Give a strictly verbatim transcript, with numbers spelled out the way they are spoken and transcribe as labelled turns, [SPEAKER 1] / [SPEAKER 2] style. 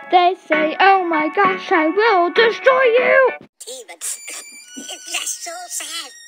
[SPEAKER 1] They say, oh my gosh, I will destroy you!
[SPEAKER 2] Demons. That's so sad.